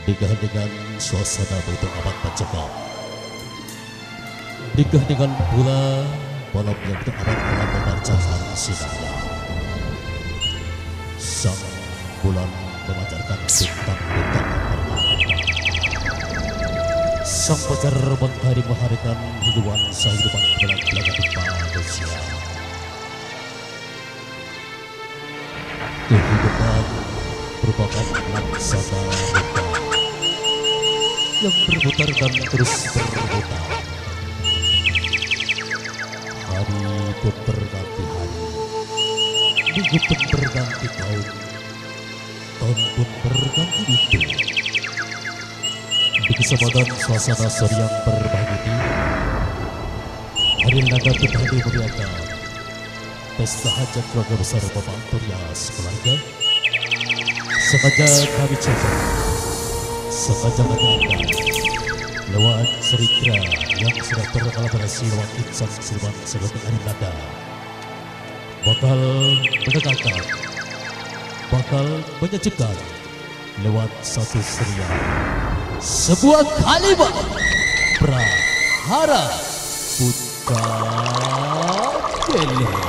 Nikah dengan suasana begitu amat mencekam. Nikah dengan pula malam yang begitu amat amat memancarkan sinarnya. Sang bulan memancarkan bintang-bintang yang berharga. Sang fajar mentari mengharikan kehidupan bulan-bulan di manusia. Kehidupan merupakan laksana roda yang berputar dan terus berputar. Hari pun berganti hari, minggu pun berganti tahun pun berganti itu. Di kesempatan suasana sore yang berbahagia, hari naga kembali meriahkan pesta hajat keluarga besar Bapak Antonius keluarga. Sengaja kami coba, sengaja kami undang lewat serikra yang sudah berkolaborasi lewat insan Silvan sebagai Arinada bakal menegakkan, bakal menyajikan lewat satu serial sebuah kalimat prahara putra Keleh.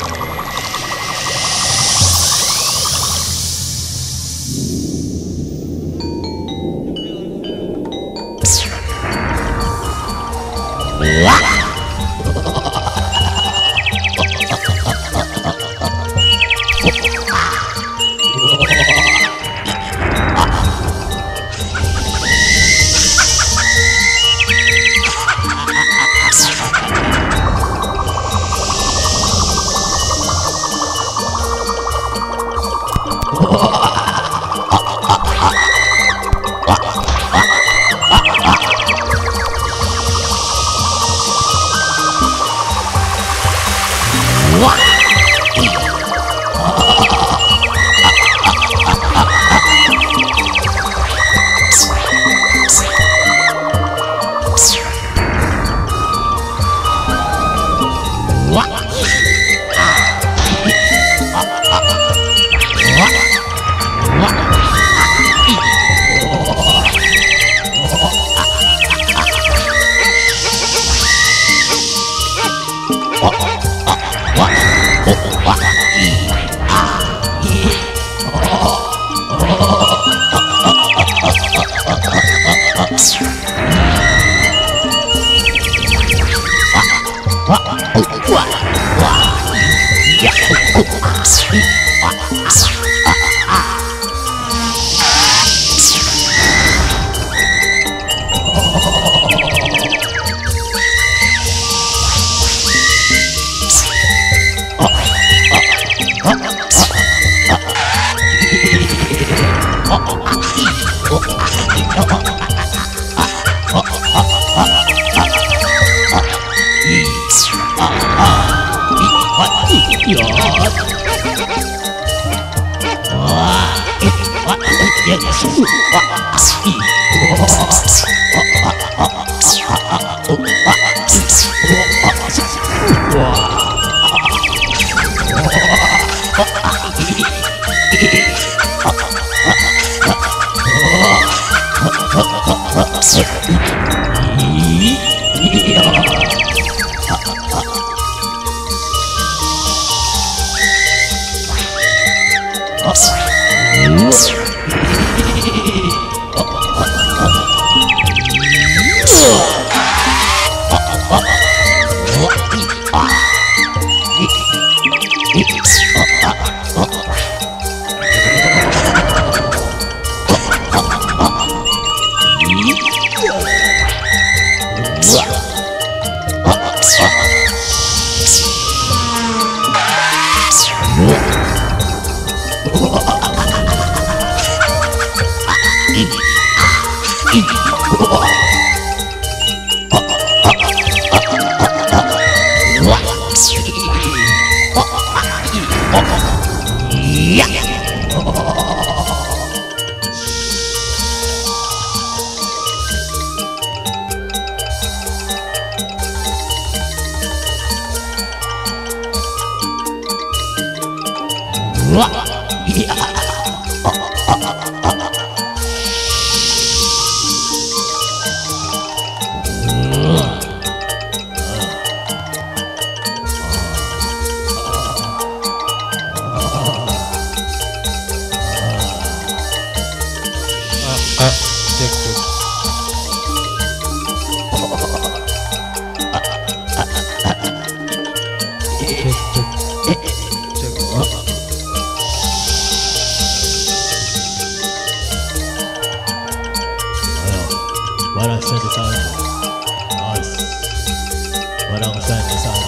saya di sana. Mas, barang saya di sana.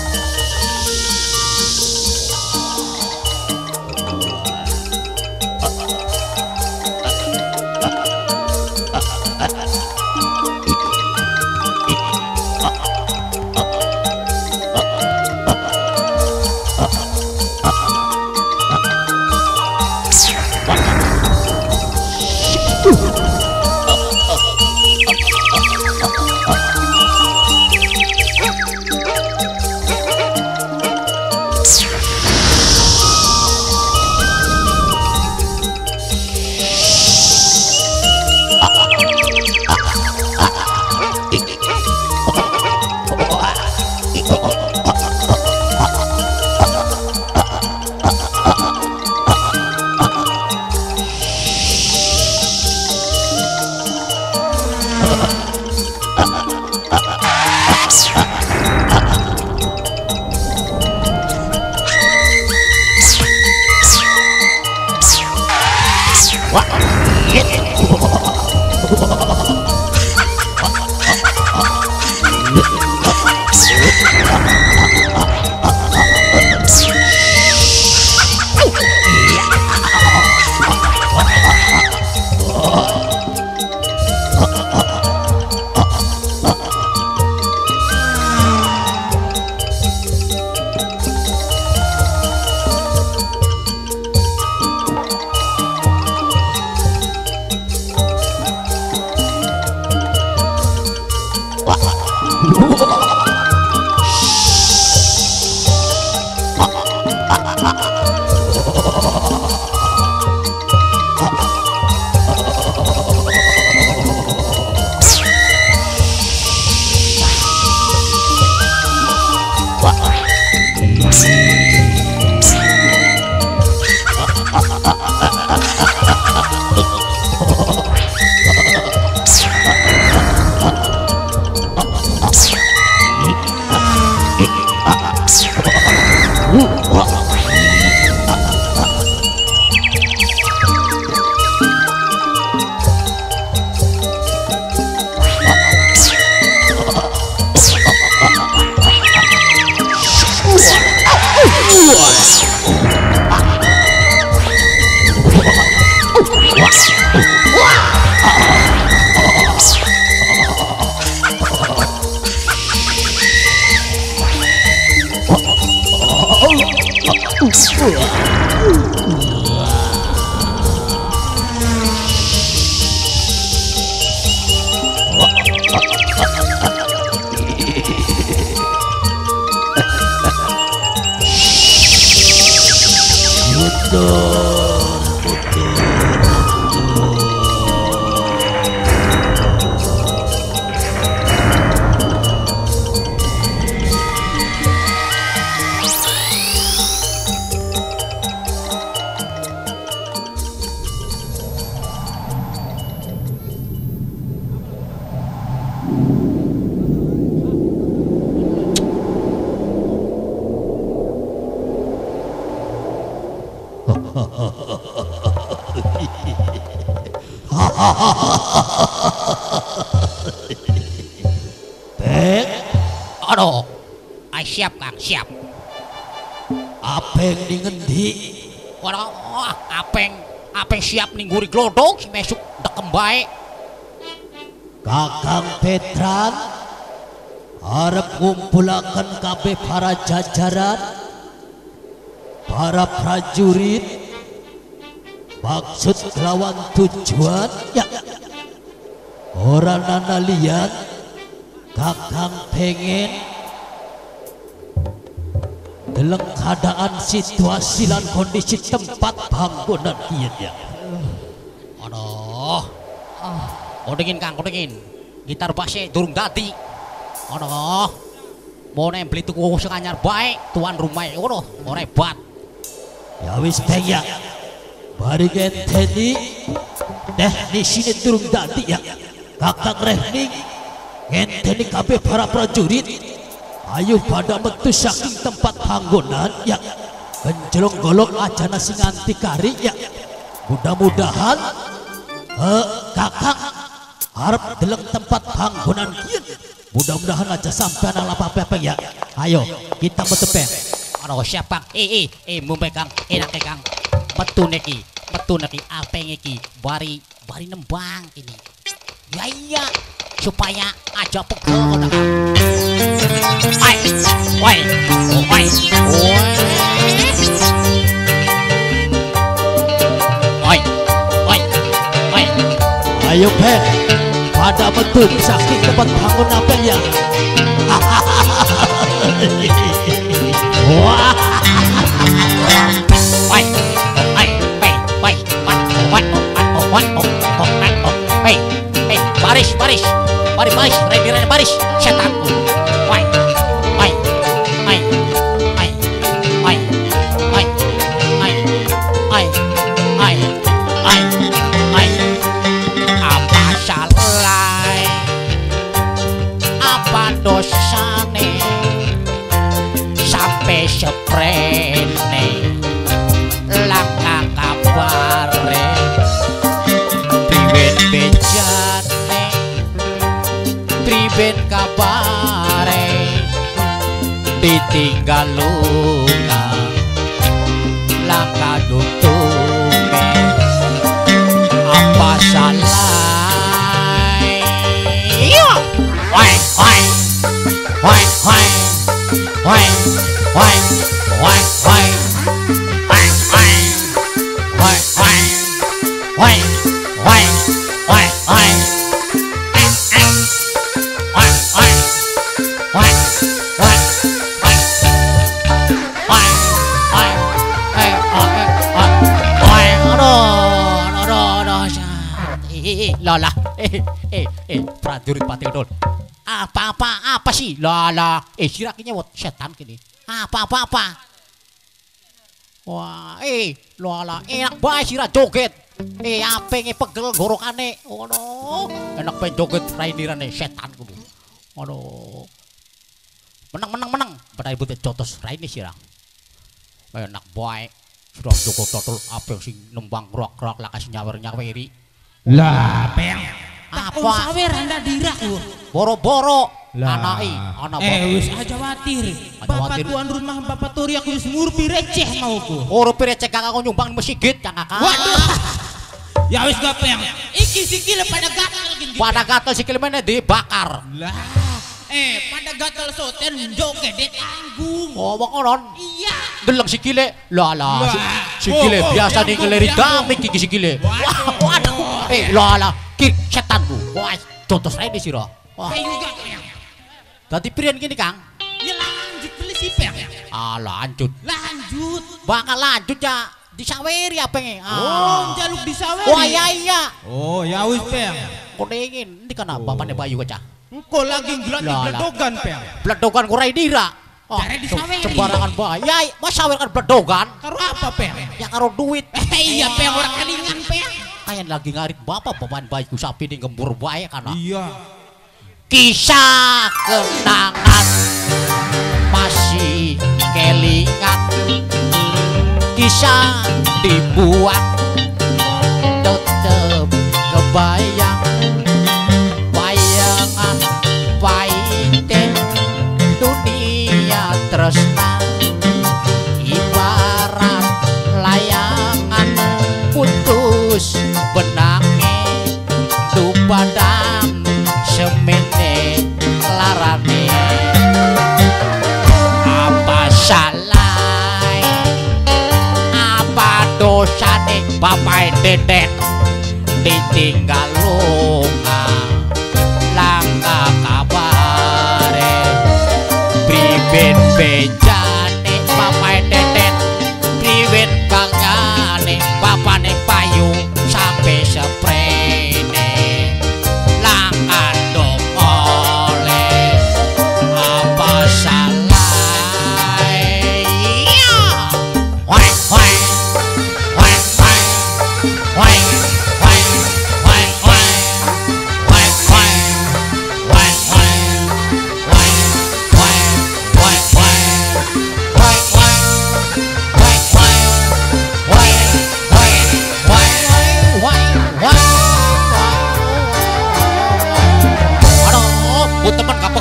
Bek, Aduh, siap Kang, siap. apeng di ngendi? Waduh, apeng siap nih guri glodok si mesuk dekem bae. Kakang Petran arep ngumpulaken kabeh para jajaran, para prajurit, maksud lawan tujuan ya orang nana lian. Kakang pengen dalam keadaan situasi dan kondisi tempat bangunan iya. Aduh, kodengin Kang, kodengin. Gitar bassnya durung dadi. Aduh, mau beli tuku sing anyar bae, tuan rumah. Aduh, ora hebat. Ya wis Beng ya, bari ngenteni teknisine durung dadi ya. Kakang Rehning ngenteni kabeh para prajurit ayo pada metu saking tempat panggonan ya, genjlong golong ajana sing anti kari ya. Mudah-mudahan Kakang harap deleng tempat panggonan kieu. Mudah-mudahan aja sampai anak apa ya. Ayo kita betepeng. Ano siapa? Mumpay kang enak kang. Metu neki apeng iki bari nembang ini. Ya iya supaya aja pegel kok. Woi. Ayo Peng, pada betul sakit tempat bangun apa ya? Wah. Baris, ready, baris, setan. Apa salah? Apa dosane? Sampai seprene langkah kabare priwen bejane priben kabare ditinggal lunga langkah dutume apa salah Lala, prajurit Pati Kedul. Apa sih? Lala, sira ki nyewot setan kini. Apa? Wah, lala, enak bae sira joget. Apenge pegel gorokane. Ono, enak bae joget rainirane setan kudu. Ono. Menang. Padahal ibu jotos raine sira. Enak bae. Sudah jogot total apa sing nembang rock lakas nyawer-nyaweri. Lah, Peng. Apa sawer Anda dirak lu. Boro-boro Lah. anak Wis aja watir. Bapak tuan rumah Bapak Turi aku wis ngurpi receh mauku. Ngurpi receh kakak aku nyumbang di masjid kakak. Waduh. Ya wis gak Peng. Iki sikile pada gatal gini. Pada gatel sikile meneh dibakar. Lah. Pada gatal soten joget tanggung. Oh, ngonon. Iya. Deleng sikile. Lah. Sikile biasa nih ngeleri damik iki sikile. Waduh. Lah. Ki setan bu. Wah, contoh saya di sira. Wah. Ayo gak Peng. Dadi priyen gini, Kang? Ya lanjut beli si Peng. Lanjut. Lanjut. Bakal lanjut ya. Disaweri apenge. Jaluk disaweri. Wah, iya. Oh, ya wis Peng. Konengin, ini kan bapaknya Bayu kaca. Engko lagi gladok-gladogan Peng. Bledogan ku Raidira. Jare disaweri. Sembarangan bae. Ya, mas sawer kan bledogan. Karo apa Peng? Ya karo duit. Iya Peng, orang kelingan Peng. Kayak lagi ngarit bapak bapak bayiku sapi di gembur bae kana. Iya. Kisah kenangan masih kelingan. Kisah dibuat tetep kebayang. Bayangan paite dunia tresna ibarat layangan putus benange du padang semene larane apa salah apa dosane bapak deden ditinggal lunga langka kabare priben bejane bapak deden priwen kangane bapane payu sampai seprene langka dong oleh apa salah iya wai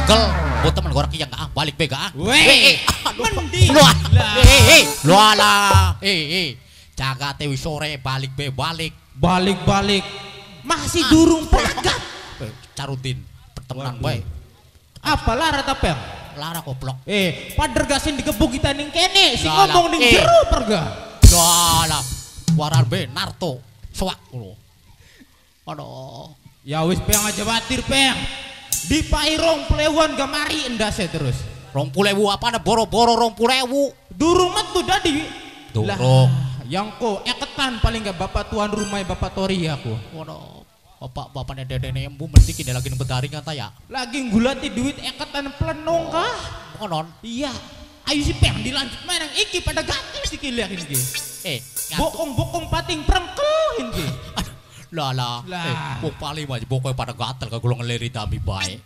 prengkel. Buat temen gorek yang enggak balik bega. Weh, mending. Lu ala. Jaga tewi sore balik be balik. Balik. Masih durung pelagat. Carutin pertemuan bae. Apa lara tapel? Lara goblok. Padergasin digebuk kita ning kene, si Lah, ngomong ning jero perga. Lah, waran be Narto. Soak lu. Aduh. Ya wis peng aja batir peng. Di pairong plewan gamari endase terus. 20.000 apa ada boro-boro 20.000. Durung metu dadi. Durung. Yang ko eketan paling gak bapak tuan rumah bapak Tori aku. Waduh. Bapaknya dedene embu mesti kini lagi nembetaring kata ya. Lagi ngulati duit eketan plenong kah? Konon. Iya. Ayo si peng dilanjut main yang iki pada gatel si kiliak ini. Bokong-bokong pating prengkel ini. Lah. Bok paling aja bokong pada gatel ke gulung leri dami baik.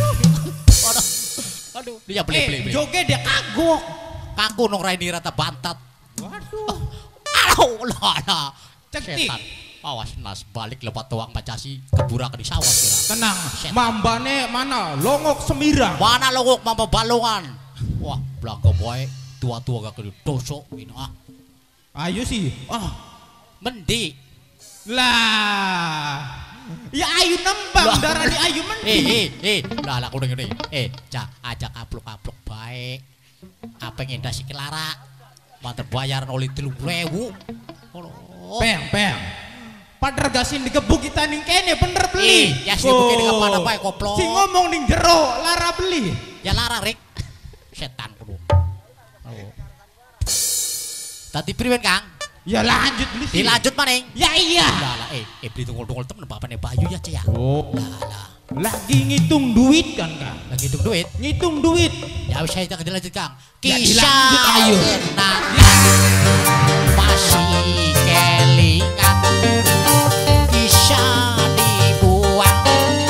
Aduh. Dia beli. Joge dia kagok. Kaku nong Raini rata bantat. Waduh. Aduh, lah. Cektik. Awas nas balik lepat tuang pacasi keburak di sawah kira. Tenang. Mambane mana? Longok Semirang. Mana longok mamba balongan? Wah, belaga boy. Tua-tua gak kena dosok ini Ayo sih. Mendi. Lah. Ya ayu nembang darah di ayu mendi. Lah aku denger ajak aplok-aplok baik. Apa yang indah si Kelara? Mantar bayar oleh 3.000. Peng. Padergasin digebuk kita ning kene bener beli. Ya si bukan dengan pada baik koplok. Si ngomong ning jero lara beli. Ya lara Rik. Setan kudu. Tadi priwen Kang? Ya lanjut beli sih. Dilanjut maning. Ya iya. Lah beli tunggu-tunggu temen bapaknya Bayu ya Cek ya. Lah. Lagi ngitung duit kan Kang? Lagi hitung duit. Ngitung duit. Ya wis saya dilanjut Kang. Ya, Kisah dilanjut, ayo. Masih kelingan. Kisah dibuang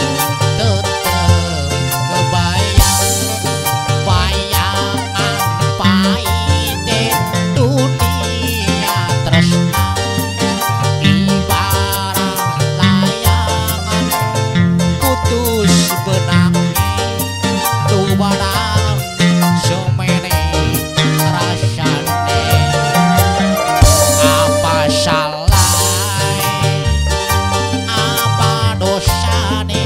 tetep kebayang. Bayangan pahit dunia tresna. Ibarat layangan putus benangnya tuh barang semene rasane. Apa salah apa dosane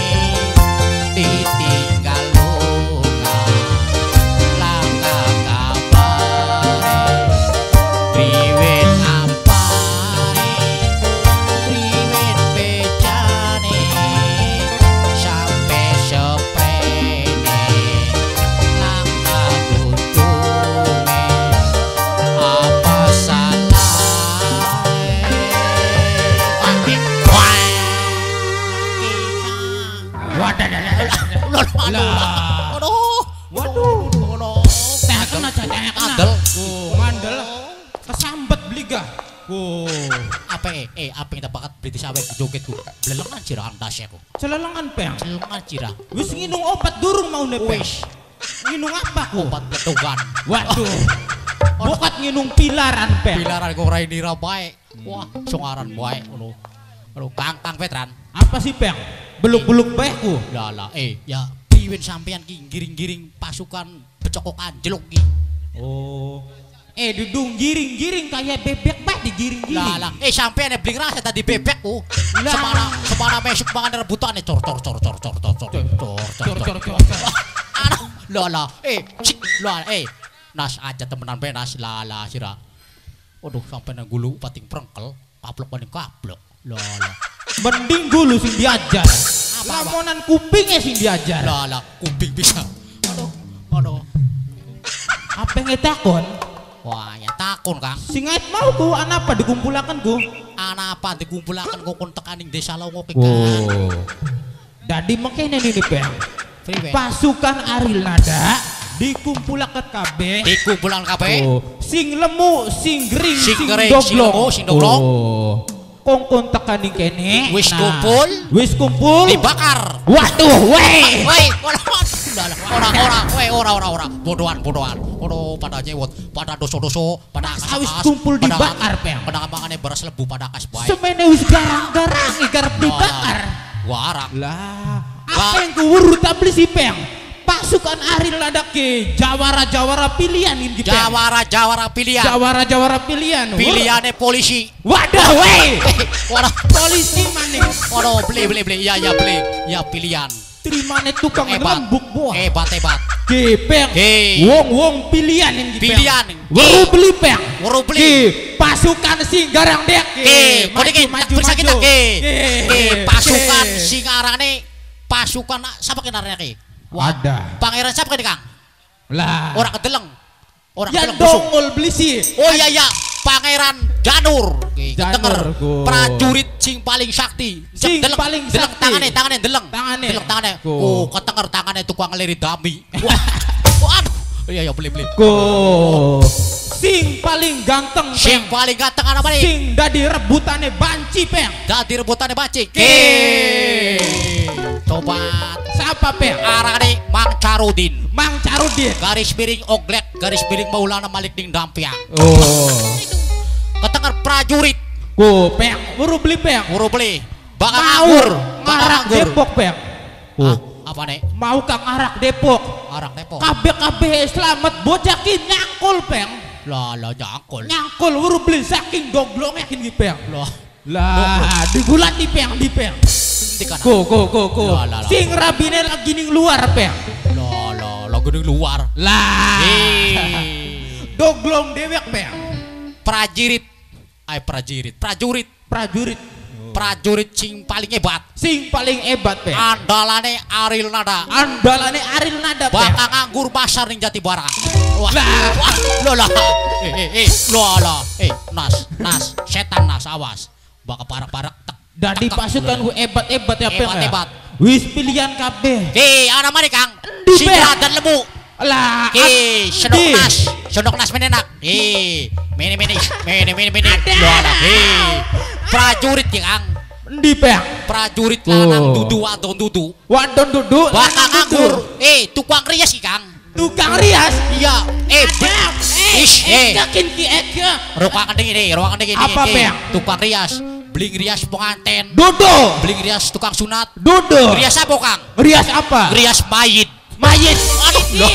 ditinggal lunga langkah kabare priwet ampare priwet becane sampai seprene langkah kutunge apa salah Waduh. Teh kena cacah Andel. Mandel. Kesambet beli gah. Apa yang tak bakat beli sawit joget ku. Belelengan cira antas aku. Celelengan peng. Belelengan cira. Wis nginung obat durung mau nepeng. Wis. Nginung apa ku? Obat betugan. Waduh. Bokat nginung pilaran peng. Pilaran kok Raini ra bae. Wah, songaran bae ngono. Aduh, Kang Petran. Apa sih peng? Beluk-beluk bae ku. Lah, ya priwen sampean ki giring-giring pasukan becokok anjlok ki. Dudung giring-giring kayak bebek bae digiring-giring. Lah, sampean bling rasa tadi bebek ku. Lah. Semana mesuk mangan rebutane cor. Lah, cik, nas aja temenan bae nas lala sira. Waduh, sampai nang gulu pating prengkel, kaplok paning kaplok. Lah. Mending dulu sing diajar. Lamonan kupingnya sing diajar. Lah, kuping bisa. Aduh. Apa ngetakon? Wah, ya takon Kang. Sing ngait mau ku anak apa dikumpulakan ku? Anak apa dikumpulakan kok kon tekaning desa Longo ke Kang. Dadi makene ini peng. Priwe. Pasukan Aril Nada dikumpulakan kabeh. Dikumpulan kabeh. Sing lemu, sing gering, Sing sing gering, doglong. sing doglong. Kongkon tekaning kene. Wis Nah, kumpul. Wis kumpul. Dibakar. Waduh, weh. Ora. Bodohan. Bodoh pada nyewot, pada doso-doso, pada Awis kumpul dibakar, Peng. Pada mangane beras lebu pada kas bae. Semene wis garang-garang igarep dibakar. Warang. Lah, apa yang kuwuru tak beli si peng? pasukan Aril ada ke jawara-jawara pilihan ini Peng. Jawara pilihan. Jawara pilihan. Pilihannya polisi. Wadah weh. Waduh, Polisi maning. waduh, beli. Ya beli. Ya pilihan. Terimane tukang Hebat. lembuk buah. Hebat. Ke Peng. Wong pilihan ini Peng. Pilihan. Waru beli Peng. Waru beli. Ke pasukan Singgarang dek. Kode periksa kita pasukan Singarane. Pasukan siapa kenarnya ke? Wadah. Pangeran siapa ke Kang? Lah. Orang kedeleng. Orang Ya kedeleng busuk. dongol beli sih. Oh iya, Pangeran Janur. Janur, Denger go. prajurit sing paling sakti. Sing Deleng, paling deleng, sakti. tangannya deleng. Tangannya. Deleng tangannya. Go. Oh, ketenger tangannya tukang leri dami. Wah. Waduh. Iya, beli. Go. Sing paling ganteng Sing Peng. paling ganteng apa nih? Sing dadi rebutannya banci Peng. Dadi rebutannya bacik. Coba Siapa Peng? arane Mang Carudin. Mang Carudin. Garis miring Oglek, garis miring Maulana Malik Ding Dampia. Oh. Ketenger prajurit. Go Peng. Buru beli Peng. Buru beli. Bakal Mau nganggur. ngarak Depok Peng. Hah? Apa nih? Mau kang arak Depok. Arang Depok. Kabeh selamat bojakin nyangkul Peng. Lah nyangkul. Nyangkul buru beli saking doglongnya kini Peng. Lah Lah digulat di Peng. di kanan. Go. Lah. Sing rabine lagi ning luar Peng. Lah gedung luar. Lah. Doglong dewek Peng. Prajurit. Prajurit sing paling hebat. Sing paling hebat Peng. Andalane Aril Nada. Andalane Aril Nada Peng. Bakal nganggur pasar ning Jati Barang. Wah. Lah. Lah. Nas, setan nas awas. Bakal parak-parak Dadi pasukan gue hebat-hebat ya Peng. Hebat. Wis pilihan kabeh. Ana mari Kang. Di, Singa Peng. dan lembu. Lah. Sendok nas menenak. Mene. Lah. Prajurit ya Kang. Di Peng. Prajurit lanang dudu wadon dudu. Wadon duduk. Bakal nganggur. Tukang rias ki Kang. Tukang rias. Iya. Yakin ki eka. Ruangan dingin. Apa, Peng? Tukang rias. Beling rias penganten. Duduk. Beling rias tukang sunat. Duduk. Rias apa Kang? Rias apa? Rias mayit. Mayit. Loh.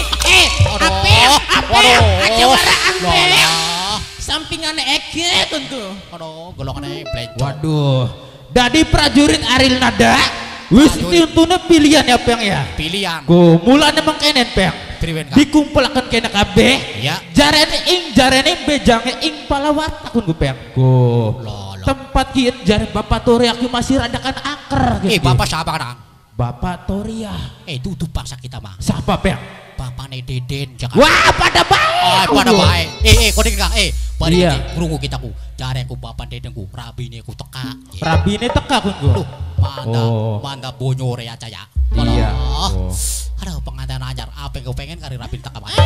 Aja wara Loh. Sampingan eke tentu. Aduh, golongannya blencong. Waduh. Dadi prajurit Aril Nada. Wis tintune pilihan ya Peng ya. Pilihan. Go mulane mengkenen Peng. Priwen Kang. Dikumpulkan kena kabeh. Ya. Jarene bejange ing palawat akun gue Peng. Go. Loh. Tempat kieu jare Bapak Toria ki masih radakan aker gitu. Bapak siapa Kang? Bapak Toria. Tutup paksa kita mah. Siapa Peng? Bapak Deden jangan. Wah, pada baik. Pada baik. Kau dengar Kang? Bari Iya. krungu kita ku. Jare ku Bapak Deden ku, rabine ku teka. Rabine teka kun gue. Duh, manda bonyore aja ya. Iya. Aduh, pengantin anyar. Apa yang kau pengen kari rabin teka mana?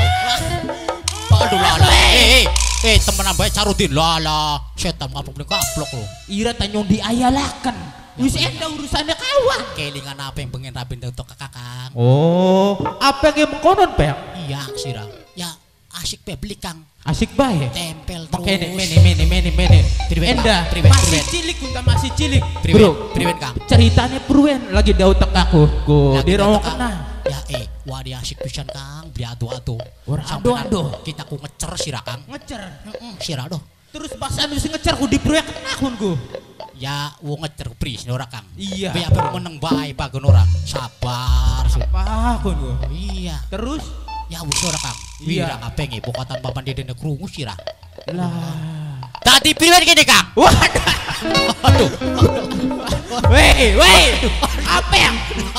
Aduh lala. Temenan bae Carudin lala. Setan kaplok lo. Ira tanyong diayalakan. Wis enda urusannya kawan. Kelingan apa yang pengen rabin untuk kakak. Oh, apa yang mengkonon Peng? Iya, sira. Ya, asik pe beli Kang. Asik bae. Tempel terus. Makanya mene. Enda, masih cilik kunta masih cilik. Bro, Priwen Kang. ceritanya Pruen lagi daud tekaku. Go di rawa kena. Ya wadi asik pisan Kang, beli ado-ado. Ado-ado. Kita ku ngecer sira Kang. Ngecer. Sira doh. Terus pas anu sing ngecer ku di Pruen kena kun go. Ya, wo ngecer pris ora Kang. Iya. Be apa meneng bae pagon ora. Sabar. Apa kun go? Iya. Terus Ya wis ora Kang. Iya. Wira kapenge pokatan Bapak Deden krungu sira. lah. Tadi priwen gini Kang. Waduh. Aduh. Weh. Apa yang?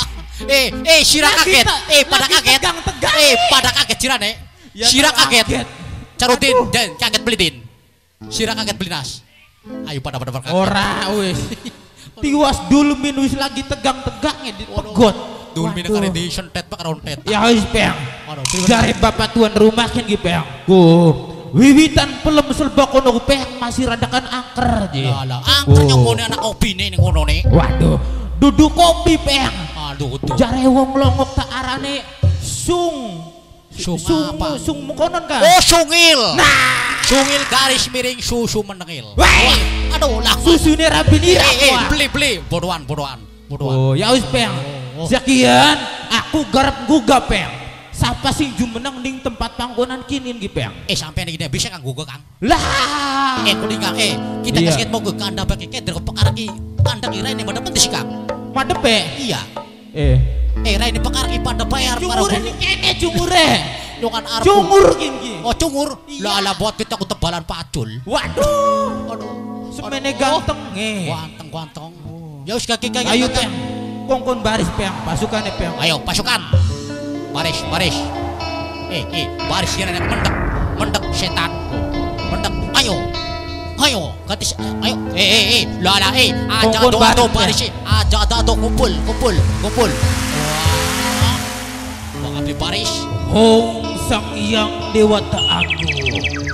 Sira kaget. Pada lagi kaget. tegang-tegang. Pada kaget sira nek. Ya, Sira kaget. kaget. Carudin Aduh. dan kaget belidin. Sira kaget belinas. Ayo pada kaget. Ora wis. Tiwas dulu wis lagi tegang-tegangnya di pegot. Dulu mina kare di sentet pak rontet. Ya wis Peng. Aduh, Jare bapak tuan rumah kan gitu Peng. Ku wiwitan pelem selba kono ku Peng masih radakan angker je. Lah, angkernya ngone anak opine ning ngono ne. Waduh, duduk kopi Peng. Aduh, tuh. Jare wong longok tak arane sung. Sung apa? Sung mengkonon kan? Oh, sungil. Nah, sungil garis miring susu menengil. Wah, aduh lah. susune rabinira. Beli. Bodohan. Oh, ya wis Peng. Sekian aku garap gugah Peng. Siapa sing jumeneng ning tempat panggonan kini nggih, Peng? Sampean iki bisa kanggo gua, Kang. Lah, Kuning Kang, kita Iya. kasih mau ke kandang pakai keder perkara ki kandang ira ini pada penting Kang. madepe. Iya. Ira ini perkara ki pada bayar para Jumure ning kene jumure. Nyongan arep. Cungur kini. Oh, cungur. Iya. Lah buat kita ku tebalan pacul. Waduh, Aduh. semene ganteng Ganteng. Ya wis kaki. Ayo, Peng. Kongkon baris, Peng. Pasukannya, Peng. Ayo pasukan. Baris. Baris kira mendek setan. Mendek. Ayo. Gatis. Ayo. Lala. Aja Kongkon do baris, baris. Aja do kumpul. Wah. Abdi baris. Hong Sang Hyang Dewata Agung.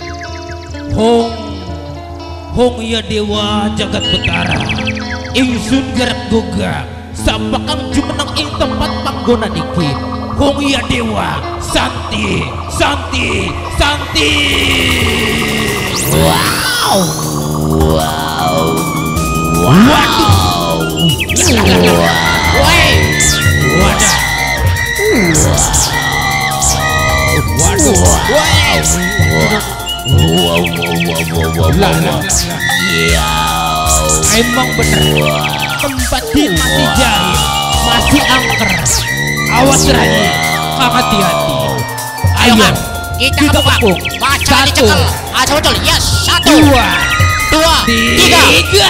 Hong ya Dewa Jagat Betara. Ingsun gerak goga. Sampakang jumeneng ing tempat panggonan iki. Hong ya Dewa. Santi. Wow. Waduh. Woi. Wadah. Emang bener tempat ini masih jahil, masih angker. Awas Rai, hati-hati. Ayo Ayo, Kang, kita kita kepung. kepung. Baca Satu. dicekel. Aja betul. Yes, 1, Dua, 2, 3.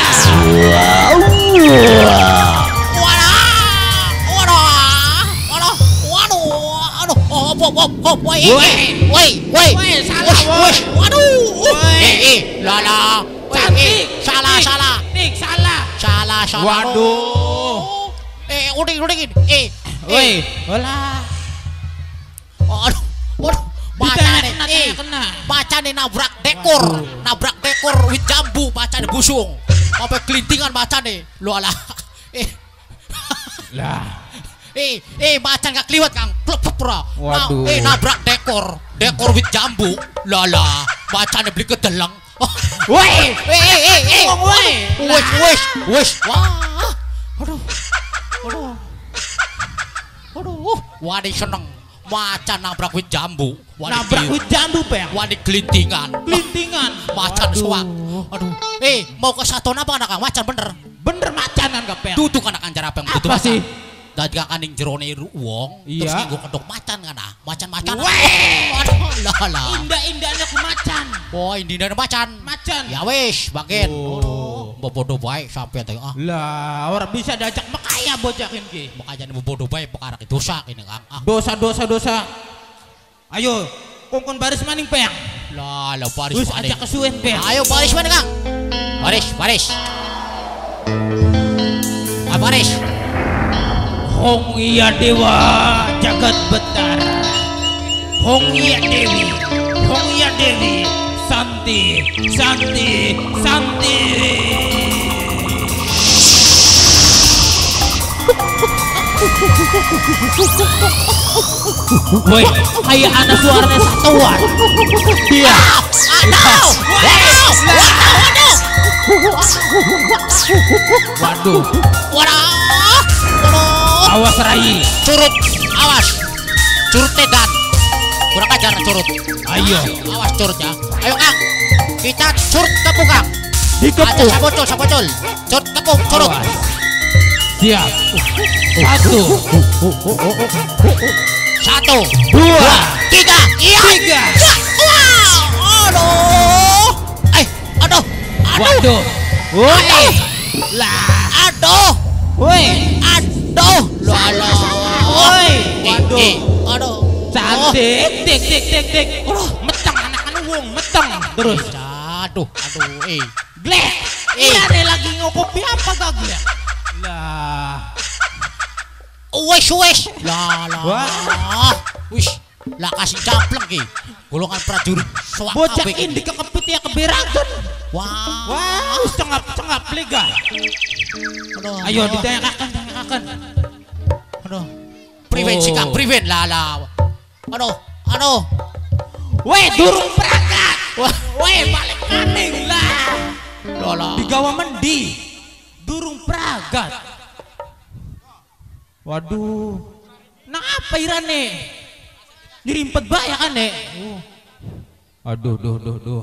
Salah. Nik salah. Waduh. Udah. Woi, olah. Aduh. Kena. Baca nih nabrak dekor wit jambu baca nih busung. Sampai kelintingan baca nih. Lu alah. Lah. Macan gak kliwat Kang. Plep-plep. Waduh. Nabrak dekor wit jambu. Lala, macan beli kedeleng. Woi. Wes. Wah. Aduh. Wadi seneng. Macan nabrak wit jambu. Nabrak wit jambu, Peng. Wadi kelintingan. Macan Waduh. suak. Aduh. Mau ke satu apa anak Kang? Macan bener. Bener macanan gak, Peng? Duduk anak anjar apa yang butuh Apa sih? Dan gak kaning jerone wong. Iya. Terus nggo kedok macan kan ah. Macan. Weh. Aduh, lah. Indah-indahnya ke macan. Oh, ini dari macan. Ya wis, bagian. Mbok bodoh baik sampai teh ah. Lah, orang bisa diajak makaya bocakin ki. Makanya mbok bodoh baik perkara dosa ini Kang. Ah. Dosa. Ayo, kongkon baris maning, Peng. Lah baris Wis maning. ajak kesuwen, Peng. Ayo baris maning Kang. Baris. Baris. Hong iya Dewa Jagat Betara. Hong iya Dewi. Santi. Woi, kayak anak suaranya satuan. Dia. Waduh. Awas Rai. Curut, awas. Curut tedan. Kurang ajar curut. Ayo. Awas curut ya. Ayo Kang. Kita curut kepung Kang. Dikepung. Sabocol. Curut kepung, curut. Awas. Siap. 1, 2, 3. Iya. 3. Aduh. Waduh. Woi. Lah. Woi. Woi. Waduh. Aduh. Cantik. Tik. Meteng anak-anak wong, meteng. Terus. Aduh. Glek. Iya deh lagi ngokopi apa kagak? Lah. Wes. Lah. Wah. Wis. Lah kasih jampleng ki. Golongan prajurit soak Bocah kabeh ki. ini kekepit ya keberakan. Wah. Cengap lega. Aduh. Ayo ditanyakan. Aduh. Priwen sih Kang, priwen lah. Aduh. Weh, durung berangkat. Weh, balik maning lah. Lola. Digawa mendi. Durung pragat. Waduh. Nah apa irane? Dirimpet banyak kan nek. Aduh, duh.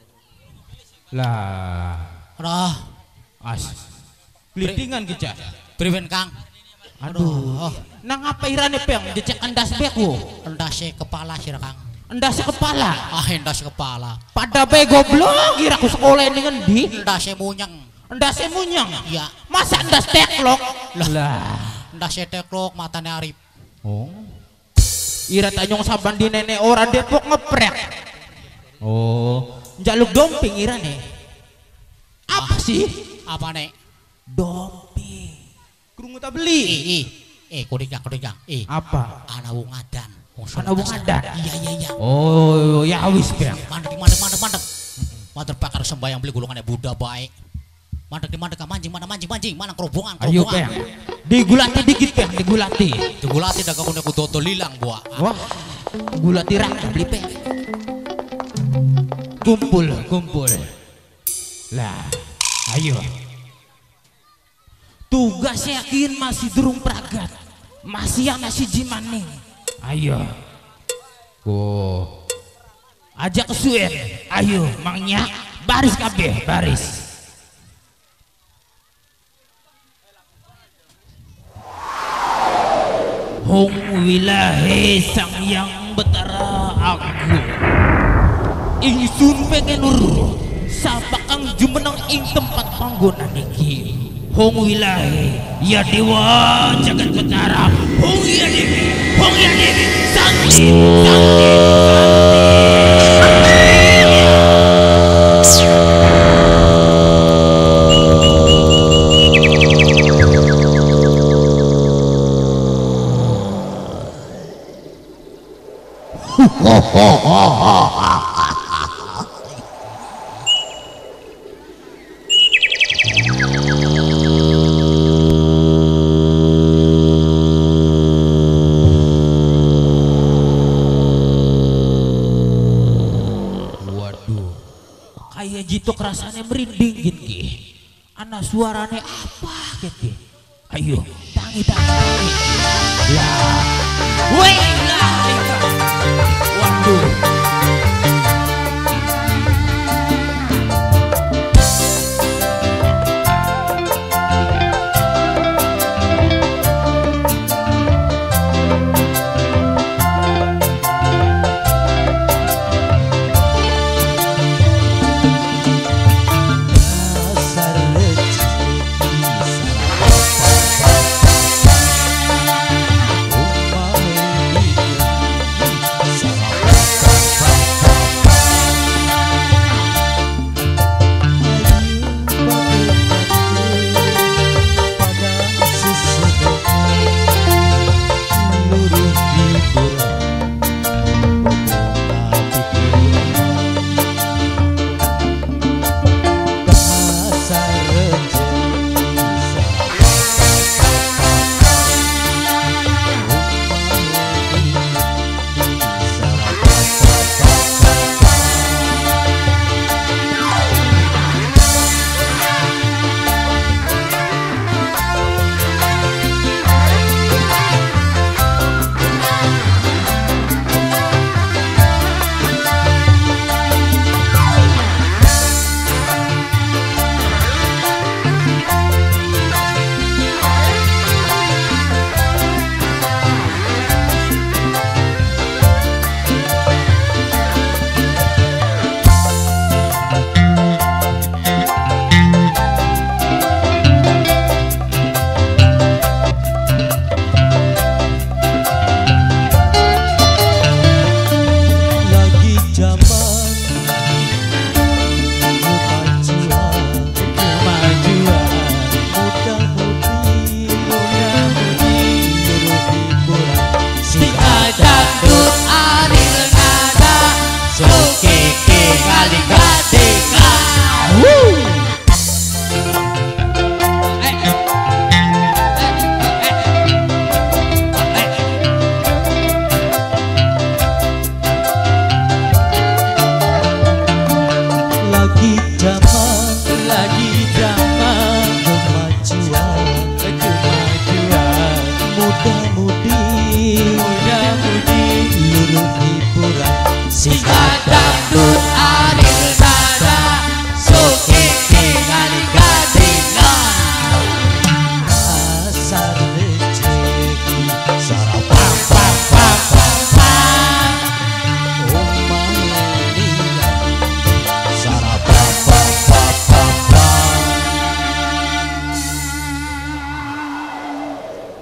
Lah, Aduh, glidingan kita. priwen Kang. Aduh, nang apa irane peng dicek endas beku. Endase kepala sih Kang. Endas kepala. Endas kepala. Pada be goblok kira aku sekolah ini ngendi? Endase munyeng. Endasnya munyang. Iya. Masa endas teklok? Lah. Endase teklok matane arip. Oh. Ira tanyong saban di nenek orang Depok ngeprek. Oh, jaluk domping ira nih. Apa sih? Apa nek? Domping. Krungu tak beli. Kudigang. Apa? Ana wong adan. Ana wong adan? Iya. Oh, ya wis peng. Mandek. Mater pakar sembayang beli gulungannya Buddha baik. Mandek mancing, mana kerobongan. Ayo peng. Digulati dikit peng, digulati. Digulati dah kau nak toto lilang buah. Wah, gulati rak beli peng. Kumpul. Lah, ayo. Tugas yakin masih durung pragat. Masih yang nasi jimaning. Ayo. Ajak kesuwen. Ayo, mangnya baris kabeh, baris. Hong wilahe sang yang betara agung. Ingsun pengen urut sapa kang jumeneng ing tempat panggonan iki. Hong wilahe ya dewa jagat betara. Hong ya dewi santi. Waduh, kayak jitu rasanya merinding gitu. Anak suaranya apa gitu? Ayo, tangi. Lah, weh lah. Waduh.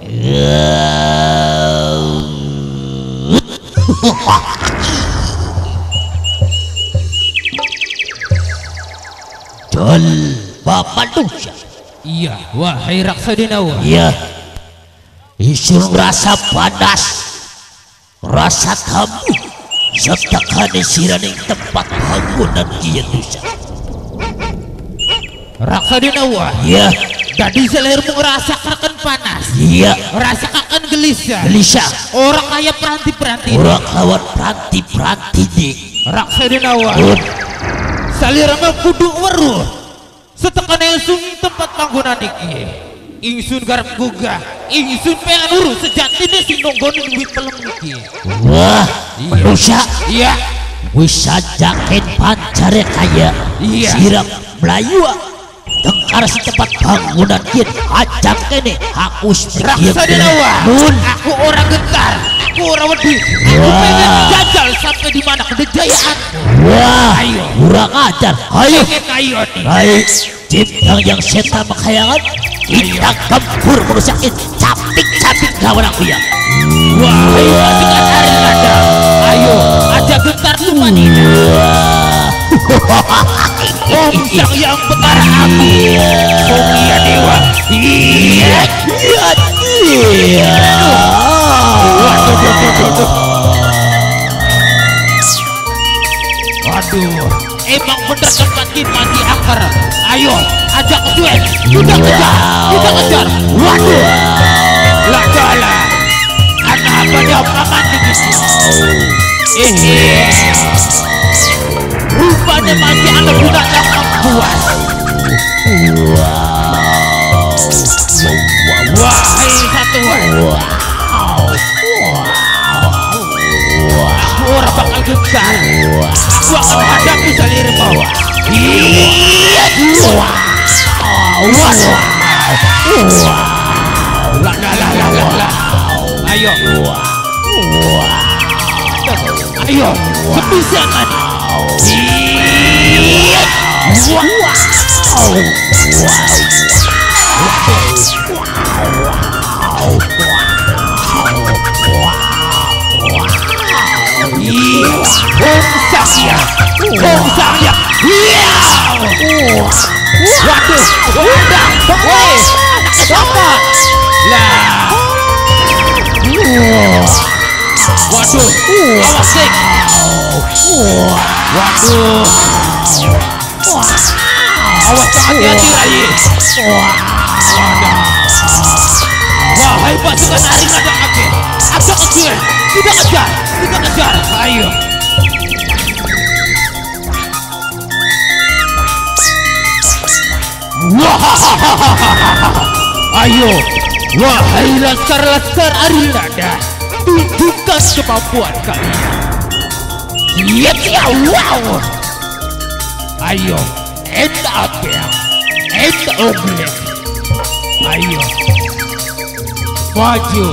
Dol Bapak Dusya. Iya, wahai Raksadinawa. Iya, isun rasa panas, rasa kamu, serta kanesiran yang tempat bangunan kia Dusya. Raksadinawa. Iya, Tadi selirmu ngerasakan panas. iya, Rasakan gelisah. gelisah. Orang kaya peranti-peranti. Orang kawan peranti-peranti di Raksadinawa. Salirama kudu weruh. Setekan ingsun tempat panggonan iki. Ingsun garap gugah. Ingsun pengen urus sejatine sing nonggon duit pelem iki. Wah, manusia, Iya. bisa jaket pancare kaya. Iya. Sirap Melayu. Tengkar setempat bangunan kian ajak kene hakus Raksadinawa. nun. Aku orang gentar. Aku orang wedi. Aku pengen jajal sampai di mana kedejayaan. Wah, Ayo. kurang ajar. Ayo, Pengen kayu nih. baik. Ciptang yang setan menghayangan kita gempur merusakin capik-capik kawan aku ya. Wah, ayo pasukan Arganda. Ayo, aja gentar semua nih. Om Sang Yang Betara Agung. Om Iya Dewa. Iya. Iya, iya. Waduh, emang bener tempat kita mati akar. Ayo, ajak ke duet. Kita kejar, kita kejar. Waduh, lah kalah. Anak apa dia paman di sini? Rupanya masih ada budak yang puas. Wahai satuan. Aku orang bakal gentar. Aku akan hadapi salirmu. Lah. Ayo. Ayo, sebisa mana? Om Sang. Waduh, woi, dapat. Lah. Waduh, awas sih. Waduh. Awas hati-hati Rai. Wahai pasukan Arganda Ake, ajak ke gue. Kita kejar. Ayo. Ayo, wahai laskar-laskar Arganda, tunjukkan kemampuan kalian. Siap ya, wow. Ayo, end up ya, end ogle. Ayo, maju.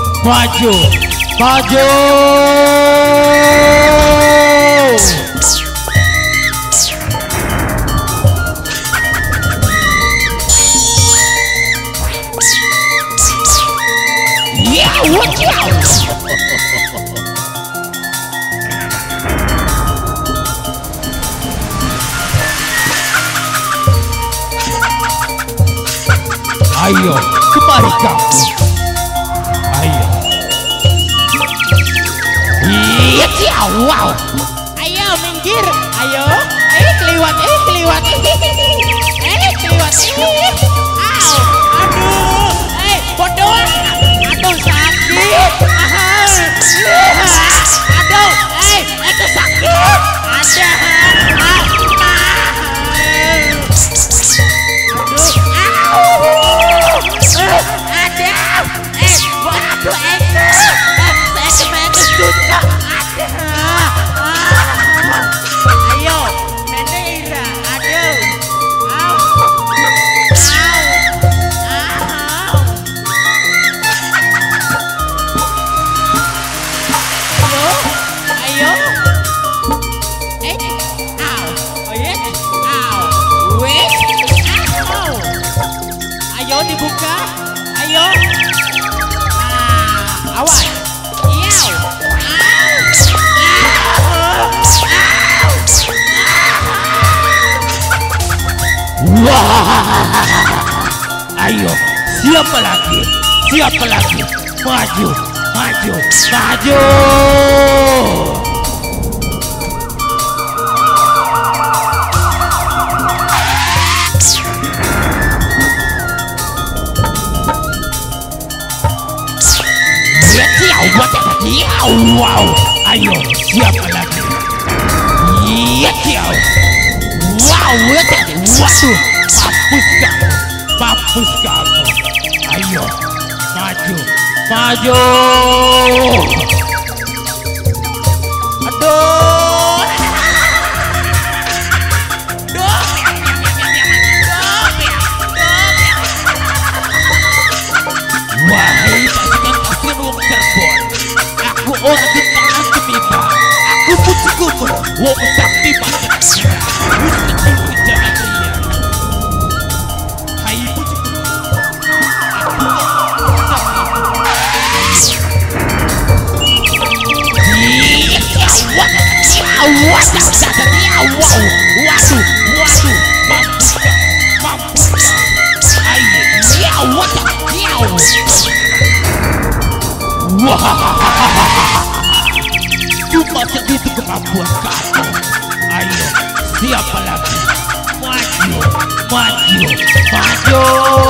Ayo, kemari kamu. Ayo. Iya, wow. Ayo minggir, ayo. Keliwat. Aduh, bodoh. Aduh sakit. Aduh, itu sakit. Ayo, Menira, aduh. Wah, ayo, siapa lagi? Siapa lagi? Maju, maju, maju. Wow, ayo, siapa lagi? Iya, ciao. Wow, waduh, papus kamu. Ayo, maju, maju. Aduh. Wahai pasukan pasukan wong Cirebon, aku orang di tangan kemipa. Aku putih kumur, wong sakti banget. Cuma segitu kemampuan kamu. Ayo, siapa lagi? Maju, maju, maju.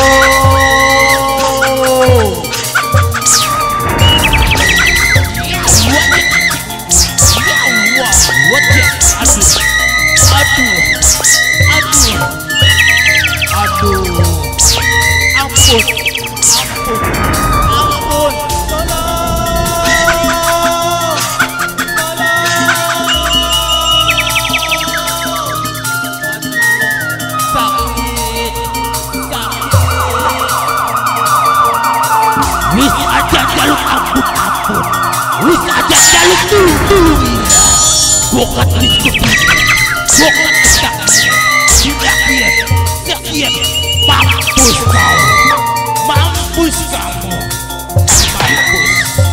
Wis aja jaluk ampun, wis aja jaluk tolong. Bukan sekian, mampus kau, mampus kamu, mampus.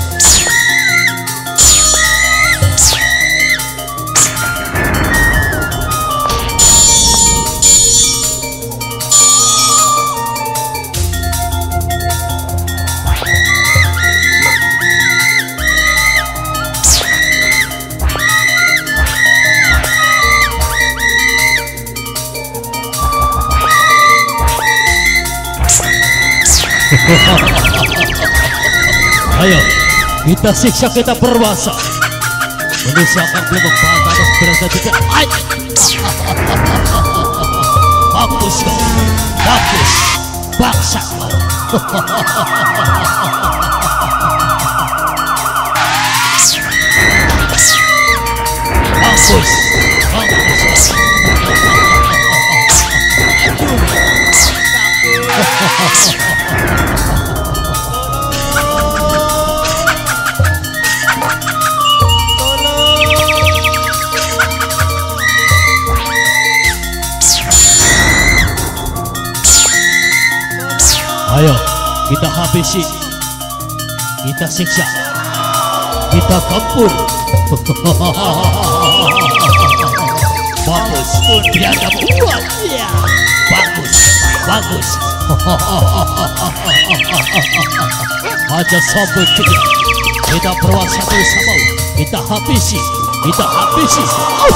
Ayo, kita siksa, kita perwasa. Manusia akan belum membatas berasa tidak. Bagus kau, bagus, bangsa kau. Bagus, bagus. Ayo, kita habisi, kita siksa, kita kampur. Bagus, tidak ada buat ya. Bagus, bagus. Aja sampai kita perwasa bersama, kita habisi, kita habisi.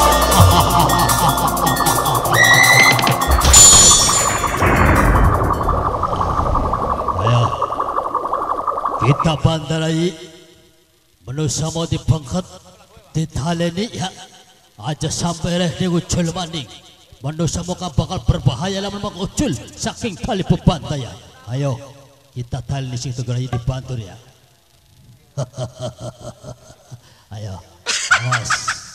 Kita bandarai manusia mau dipangkat ditaleni ya aja sampai reh di ucul maning manusia mau bakal berbahaya lama mengucul saking tali pembantaian. Ayo kita tali di situ gerai dibantu ya. Ayo awas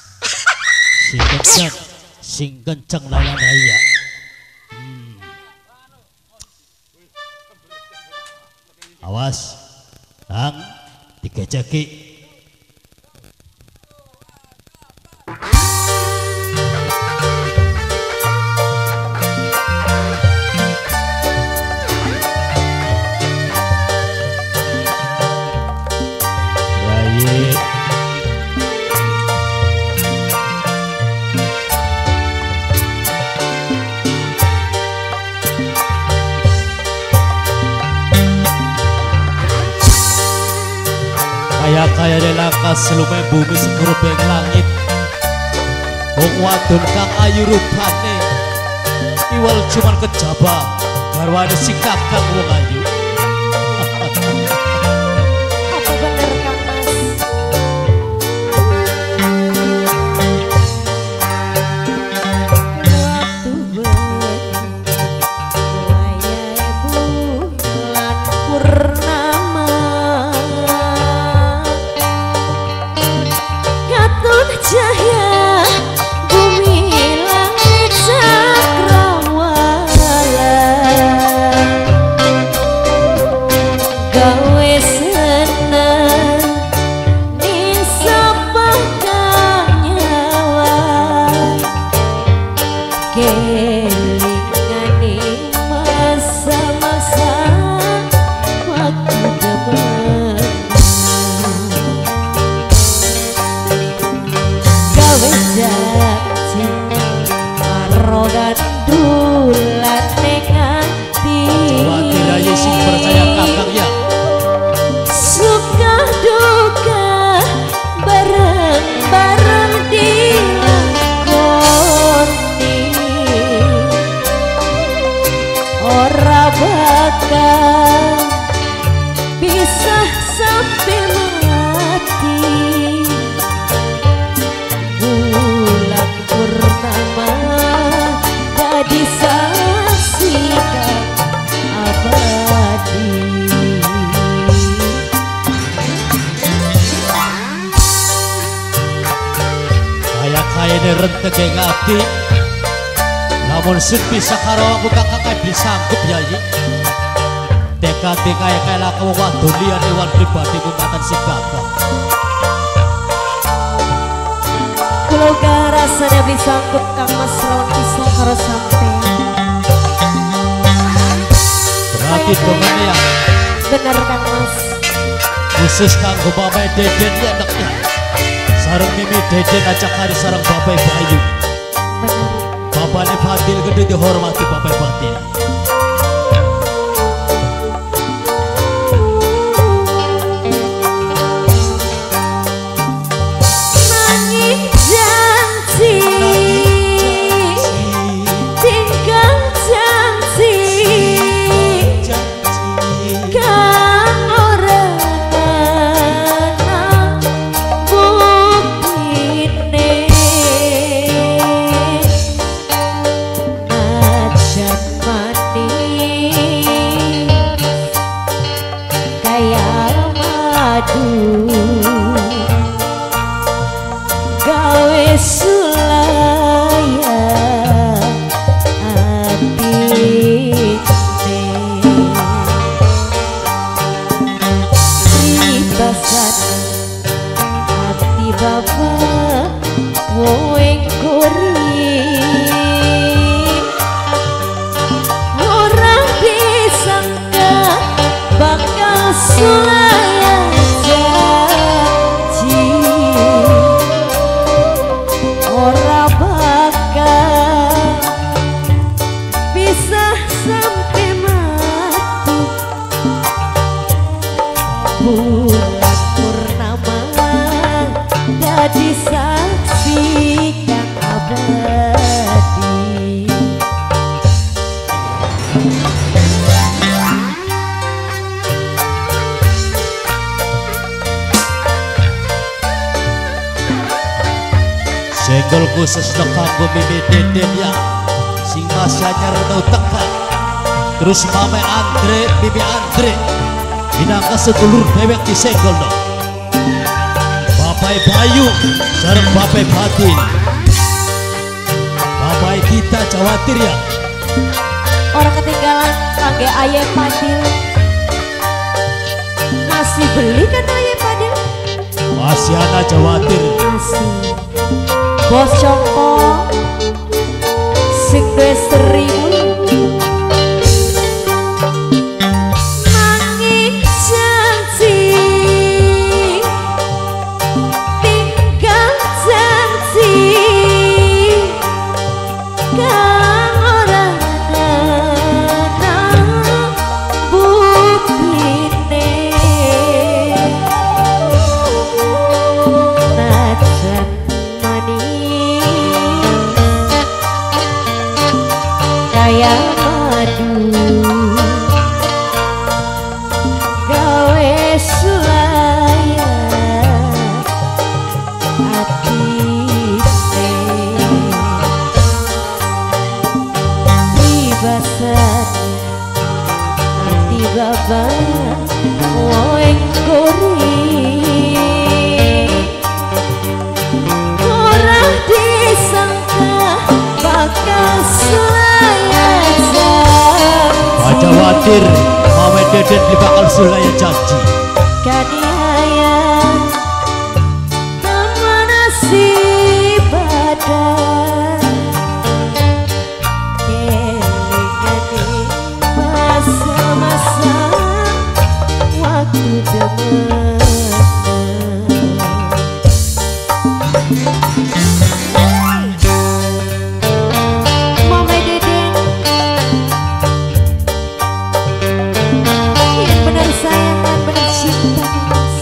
sing kencang layan raya. Awas ang dikeceki. kaya langkah selume bumi sekurupeng langit. Wong wadon kang ayu rupane iwal cuman kejaba garwane si kakang wong ayu. Apa bener Kang Mas? Waktu wayahe bulan purnama katun cahya bumi langit cakrawala gawe seneng ning sapakang nyawa kelingane masa-masa waktu demen gawe janji karo gandulan ning ati Jawati Rayi sing percaya kakang ya. suka duka bareng-bareng dilakoni ora bakal pisah sampai mati bulan purnama tadi saksikan abadi. Kaya ini rentek yang ngati. Namun sun bisa karo aku kakak bisa sanggup yayi. TKT kaya laku waktu lian iwan pribadi bukatan si kakak. Kalau gak rasanya beli sanggup Kang Mas lawan pisah karo sampean. Berarti temen ya Bener Kang Mas. khusus kanggo bapak Deden ya anaknya. Sarang mimi Deden ajak hari sarang bapak Bayu. Bener. Bapaknya Fadil gede dihormati bapak Fadil. Nanging janji tinggal janji kang ora ana buktine najan manis kaya madu gawe sulaya atine ribasan hati bapak woeng kuring orang disangka bakal sulaya janji ora bakal bisa sampai mati bulan purnama jadi saksi yang abadi. Senggol khusus kanggo mimi Deden ya. Sing masih anyar tau teka. Terus mame Andre, bibi Andre. Minangka sedulur dewek di senggol dong. Bapak Bayu sareng bapak Fadil. Bapak kita Jawatir ya. Orang ketinggalan kangge ayah Fadil. Masih beli kan ayah Fadil? Masih ana Jawatir. Masih. Bos Joko sing duwe 1000 nanging janji tinggal janji kang ora ana buktine Ini bakal sulaya janji. Kaniaya teman si badan keling-keling masa-masa waktu demen. Mama Deden yang benar sayang dan benar cinta mas.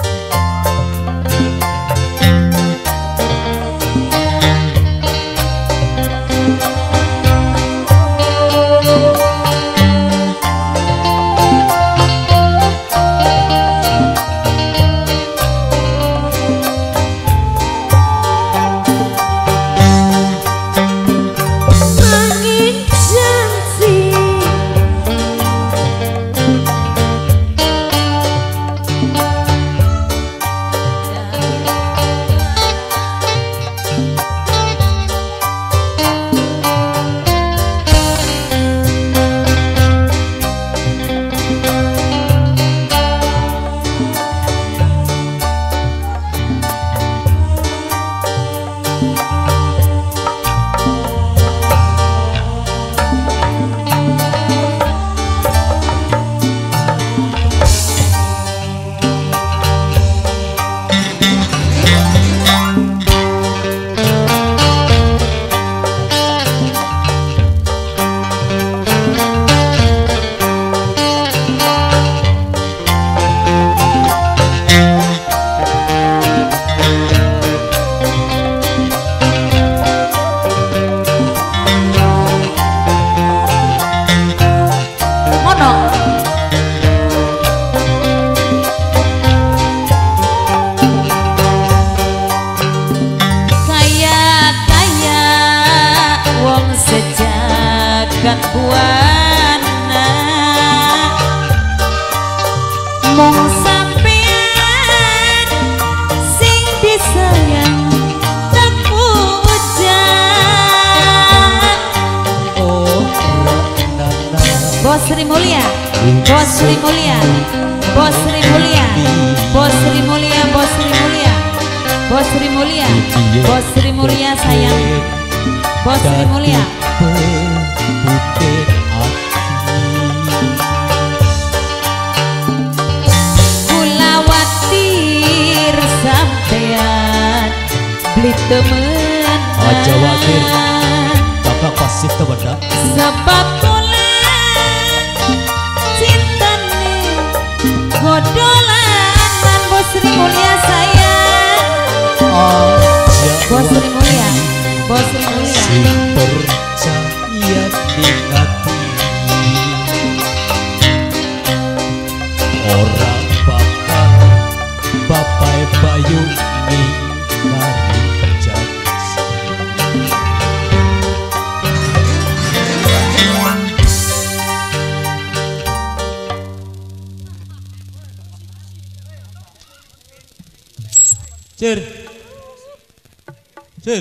Angin janji mono kaya wong sejagat buana mung sampean sing disayang tak pujan. Oh nana. Bos Sri Mulia, Bos Sri Mulia, Bos Sri Mulia, Bos Sri Mulia, Bos Sri Mulia, Bos Sri Mulia, Bos Sri Mulia sayang, Bos Sri Mulia. Putih Kula watir sampean beli temen Aja watir. Kakak pasti teman. sebab kula cintane godolanan Bos Sri Mulia sayang. Bos Sri Mulia, Bos Sri Mulia. Sing percaya di hati orang bakal bapai bayu ningkari janji. Sir, sir.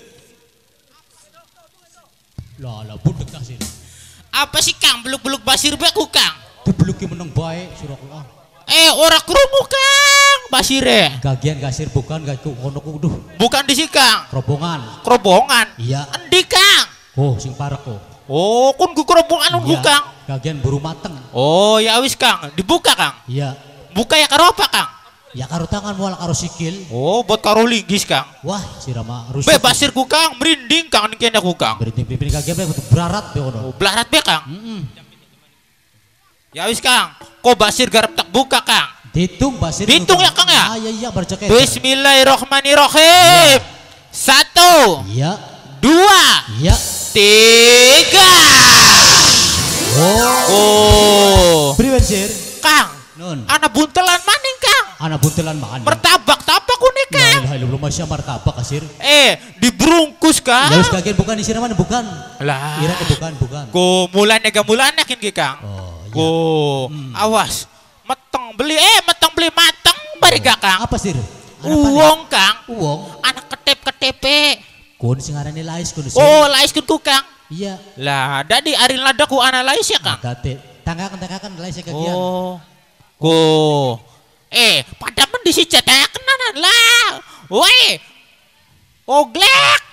Lah budek kasir. Apa sih Kang beluk-beluk Basir be ku Kang? Dibuluki meneng bae sira Ora krungu Kang Basire. Gagian kasir bukan gak kono ku duh. Bukan di si Kang. Kerobongan. Kerobongan. Iya. Endi Kang? Oh, sing parek kok. Oh, kun ku kerobongan ku Iya. Kang. Gagian buru mateng. Oh, ya wis Kang. Dibuka Kang. Iya. Buka ya karo apa Kang? Ya karo tangan mual karo sikil. Oh, buat karo linggis Kang. Wah, sirama rusuk. Be Basir ku Kang, merinding Kang kene ku Kang. Beriting pimpin gagian be berarat be Oh, kono. belarat be Kang. Heeh. Ya wis Kang. Kok Basir garap tak buka Kang? Ditung basir. Ditung ya, Kang, ya? Ah, iya berceket. Bismillahirrahmanirrahim. 1, Iya. 2, Iya. 3. Oh. Oh, Priwen sir. Kang. Nun. Anak buntelan maning Kang. Anak buntelan makan. Martabak-tabak kuning La Kang. ilaha illallah masya martabak kasir. Dibungkus Kang. Ya wis gagian bukan di sini mana bukan. Lah. Ira ke bukan. Ko mulai yakin ki Kang. Oh, iya. Ko awas. Meteng beli mateng bari gak Kang. Apa sir? Uang Kang. Uang. Anak ketep-ketep. Kun sing arane lais kun sir. Oh, lais kun ku Kang. Iya. Lah, dadi arin lada ku ana lais ya Kang. Date Tanggakan mulai sekegian. Oh. Go. Pada mendisi cetakan lah. Woi. Oglek.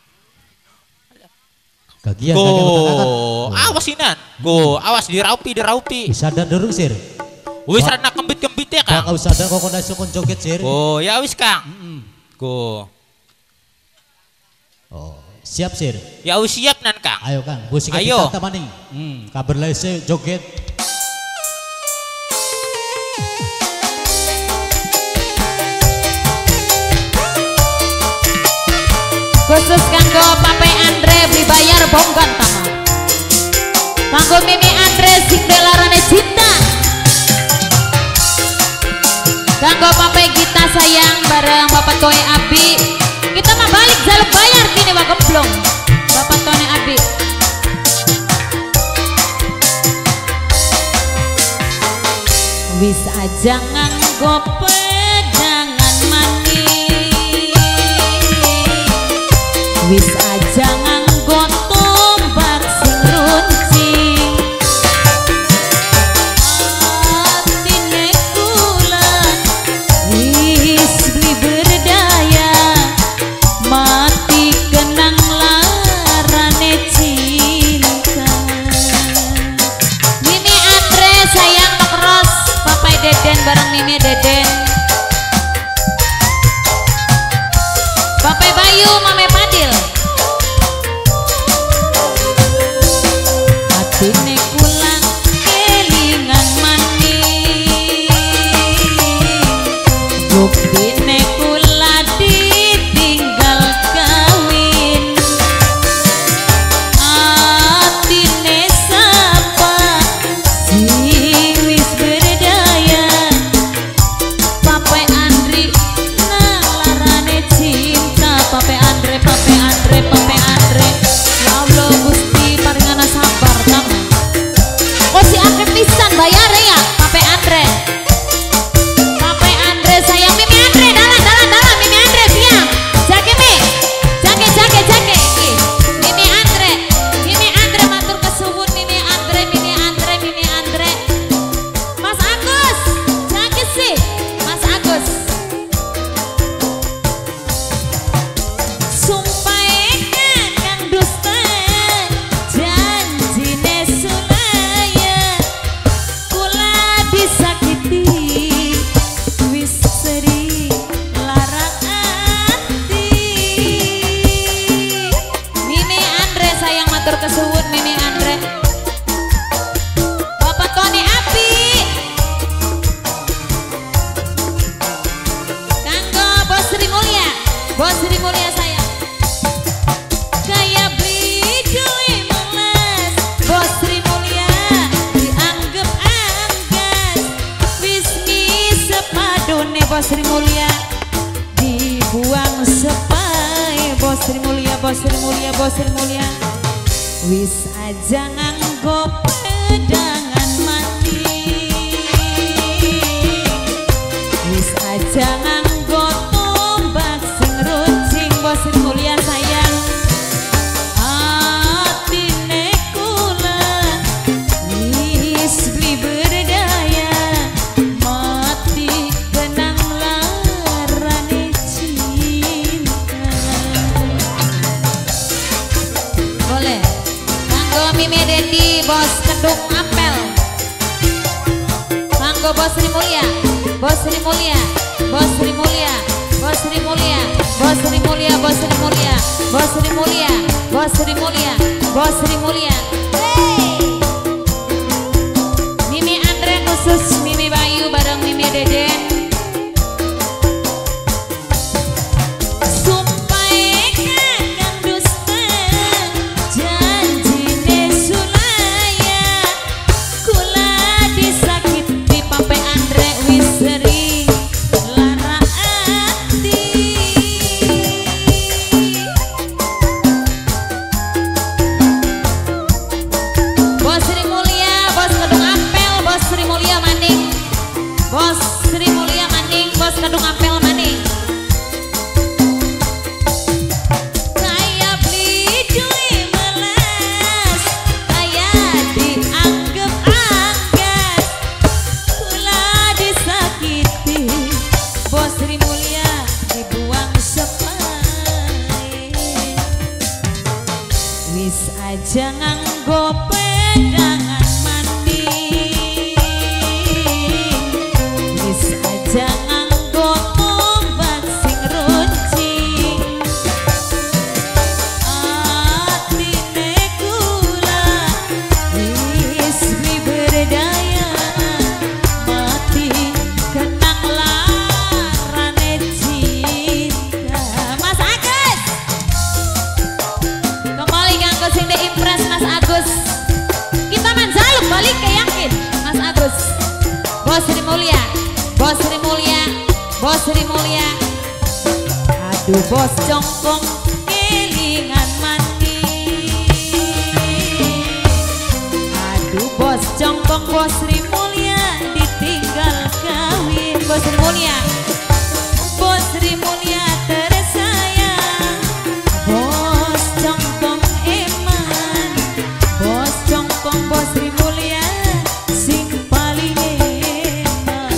Kagian Go. tanggakan. Awas inan. Go. Awas diraupi. Sadar derung sir. Wis rana kembit-kembit ya Kang. Kau sadar kok kena sukun joget sir. Oh, ya wis Kang. Go. Oh, siap sir. Ya wis siap nan Kang. Ayo Kang, musik Ayo. kita maning. Kabar lese joget. Khusus kanggo Pape Andre dibayar bongkar tama. Kanggo Mimi Andre sing delarane cinta. Kanggo Pape Gita sayang bareng Bapak Toe Abi. Kita mah balik jaluk bayar kini wa gemblong. Bapak Toe Abi. Wis aja nganggo pedangan manis. Wis aja nganggo tombak sing runcing. Atine kula wis beli berdaya, mati kenang larane cinta. Mimi Andre sayang makros, Papai Deden bareng Mimi Deden. Papai Bayu, Mame Padil. Atine kula kelingan manis. Buktine kula ditinggal kawin. Atine sapa sing wis berdaya. Papai Andri nalarane cinta. Papai Andre. Ya Allah Gusti paringana sabar Kang. Oh si akeh pisan bayar ya Papai Andre. Papai Andre sayang Mimi Andre dalan Mimi Andre siap. Jake Mi. Jake. Mimi Andre matur kesuwun Mimi Andre. Mas Agus. Jake sih. Mas Agus. Sumpah kang dusta janjine sulaya, kula disakiti wis sering lara ati. Mimi Andre sayang matur kesuwun Mimi Andre. Bapak Tony Abi kanggo Bos Sri Mulya sayang. Kaya beli duit melas, Bos Sri Mulya dianggap anggas. Wis sepadone Bos Sri Mulya dibuang sepai. Bos Sri Mulya wis aja nganggo pedangan manis. Wis aja nganggo tombak sing runcing. Bos Sri Mulya sayang. Atine kula wis beli berdaya, mati kenang larane cinta. Boleh kanggo Mimi Dedi Bos Kedung Apel. Kanggo Bos Sri Mulya. Hey. Mimi Andre khusus Mimi Bayu bareng Mimi Deden. Sumpah kang dusta janjine sulaya, kula disakiti Papai Andre wis sering lara ati. Bos Sri Mulya, Bos Kedung Apel, Bos Sri Mulya maning. Bos Sri Mulya maning, Bos Kedung Apel maning. Kaya beli duit melas, kaya dianggap aja nganggo pedangan mandi, wis aja nganggo obat sing runcing. Atine kula wis berdaya mati kenang larane cinta. Mas Agus kembali nganggo sing impress Mas Agus. Kita main jaluk balik ke yakin Mas Agus. Bos Sri Mulia, Bos Sri Mulia, Bos Sri Mulia. Aduh bos jongkong kelingan mandi. Aduh bos jongkong Bos Sri Mulia ditinggal kawin. Bos Sri Mulia, Bos Sri Mulia tersayang. Bos jongkong eman, Bos jongkong Bos Sri Mulia sing paling eman.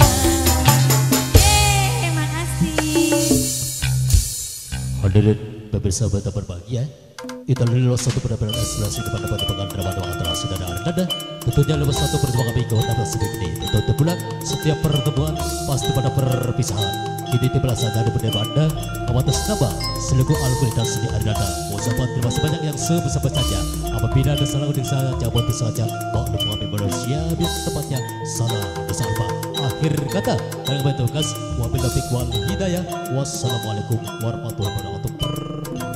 Makasih. Hadirin pemirsa berita berbahagia, itu adalah satu perjalanan eksklusi kepada penerbangan drama terasa dan ada. Tentunya lewat satu perjuangan kami ke kota sedikit ini. Tentu bulan setiap pertemuan pasti pada perpisahan. Kini tiba saja ada benda Anda atas nama seluruh alumni dan seni Ardana. Ucapan terima kasih banyak yang sebesar-besarnya. Apabila ada salah udik saya jawab saja. Maklum kami manusia biar tempatnya salah bersama. Akhir kata dari tugas wabillahi taufiq wal hidayah. Wassalamualaikum warahmatullahi wabarakatuh.